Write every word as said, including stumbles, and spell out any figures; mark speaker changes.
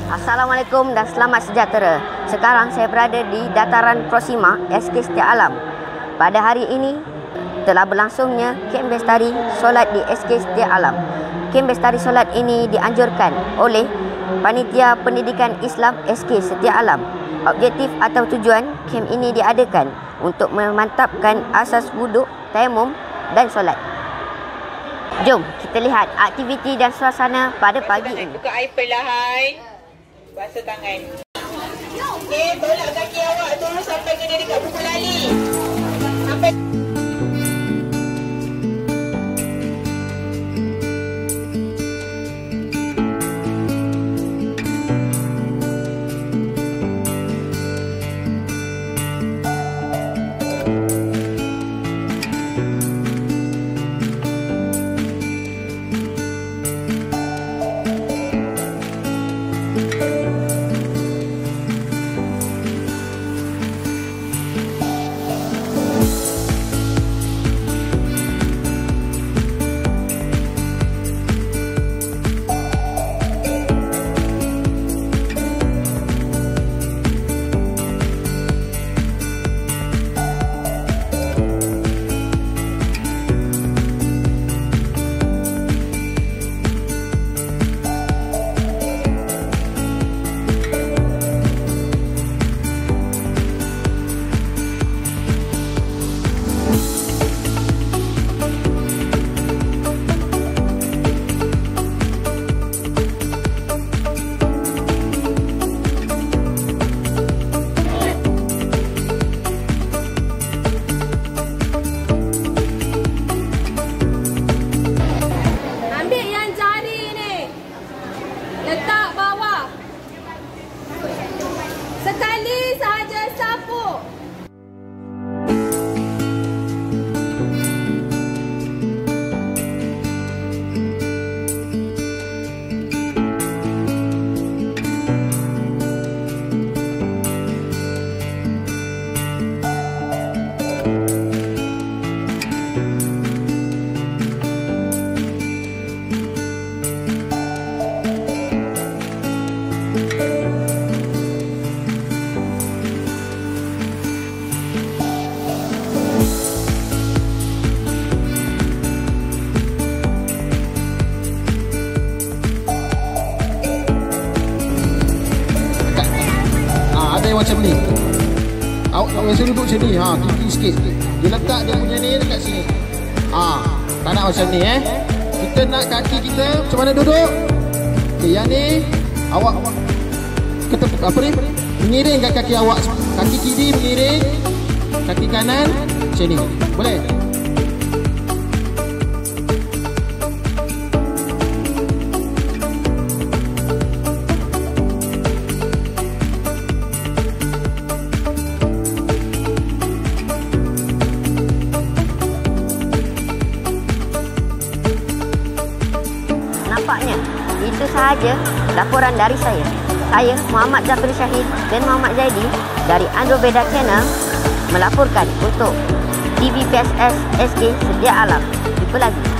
Speaker 1: Assalamualaikum dan selamat sejahtera. Sekarang saya berada di dataran Proxima S K Setia Alam. Pada hari ini telah berlangsungnya kem bestari solat di S K Setia Alam. Kem bestari solat ini dianjurkan oleh Panitia Pendidikan Islam S K Setia Alam. Objektif atau tujuan kem ini diadakan untuk memantapkan asas wuduk, tayamum dan solat. Jom kita lihat aktiviti dan suasana pada pagi ini.
Speaker 2: Buka air perlahan. Basuh tangan. Okey, tolak kaki awak turun sampai kena dekat buku lali. Sampai letak bawah. Sekali sahaja sapu.
Speaker 3: Macam ni. Awak tak biasa duduk macam ni. Ha, tinggi sikit. Dia letak dia punya ni dekat sini. Ha, tak nak macam ni eh. Kita nak kaki kita macam mana duduk? Okey, yang ni awak kata apa ni? Mengiringkan kaki awak. Kaki kiri mengiring, kaki kanan macam ni. Boleh?
Speaker 1: Nampaknya itu sahaja laporan dari saya. Saya Muhammad Zafri Syahid dan Muhammad Zaidi dari Andromeda Channel melaporkan untuk T V P S S S K Setia Alam. Jumpa lagi.